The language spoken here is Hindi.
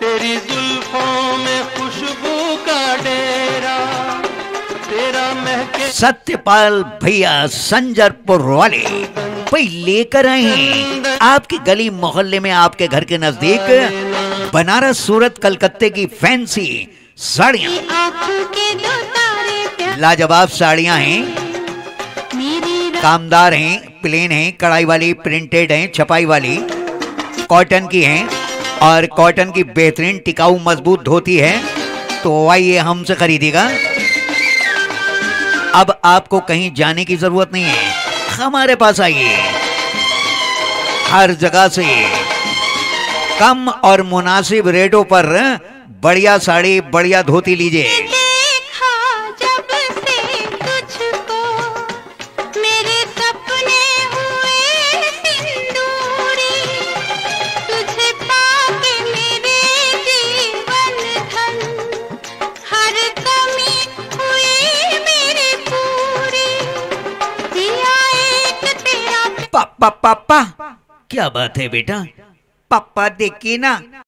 तेरी जुल्फों में खुशबू का डेरा, तेरा महके। सत्यपाल भैया संजरपुर वाले भाई लेकर आए हैं आपकी गली मोहल्ले में, आपके घर के नजदीक बनारस, सूरत, कलकत्ते की फैंसी साड़ियां। लाजवाब साड़ियां हैं, कामदार हैं, प्लेन हैं, कढ़ाई वाली, प्रिंटेड हैं, छपाई वाली, कॉटन की हैं और कॉटन की बेहतरीन टिकाऊ मजबूत धोती है। तो आइए हमसे खरीदिएगा। अब आपको कहीं जाने की जरूरत नहीं है, हमारे पास आइए। हर जगह से कम और मुनासिब रेटों पर बढ़िया साड़ी, बढ़िया धोती लीजिए। पापा पापा, क्या बात है बेटा? पापा देखिए ना,